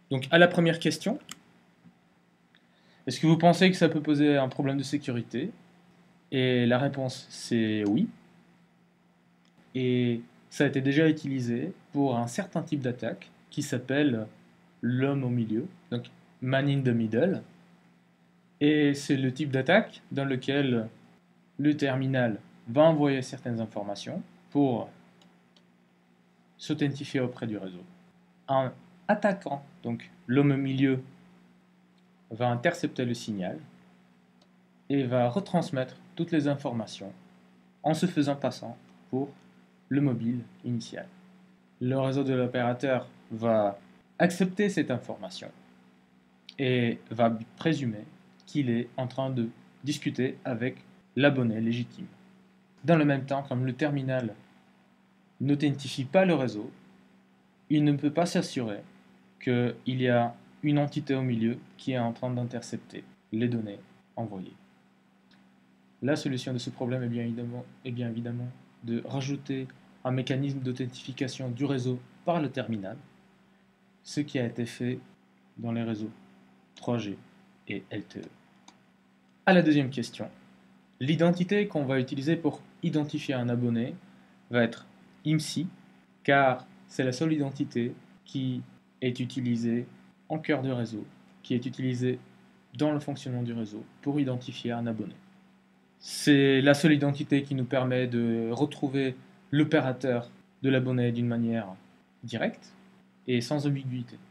Donc à la première question, est-ce que vous pensez que ça peut poser un problème de sécurité? Et la réponse c'est oui. Et ça a été déjà utilisé pour un certain type d'attaque qui s'appelle l'homme au milieu, donc man in the middle. Et c'est le type d'attaque dans lequel le terminal va envoyer certaines informations pour s'authentifier auprès du réseau. Un attaquant, donc l'homme au milieu, va intercepter le signal et va retransmettre toutes les informations en se faisant passant pour le mobile initial. Le réseau de l'opérateur va accepter cette information et va présumer qu'il est en train de discuter avec l'abonné légitime. Dans le même temps, comme le terminal n'authentifie pas le réseau, il ne peut pas s'assurer qu'il y a une entité au milieu qui est en train d'intercepter les données envoyées. La solution de ce problème est bien évidemment de rajouter un mécanisme d'authentification du réseau par le terminal, ce qui a été fait dans les réseaux 3G et LTE. À la deuxième question, l'identité qu'on va utiliser pour identifier un abonné va être IMSI, car c'est la seule identité qui est utilisée en cœur de réseau, qui est utilisée dans le fonctionnement du réseau pour identifier un abonné. C'est la seule identité qui nous permet de retrouver l'opérateur de l'abonné d'une manière directe et sans ambiguïté.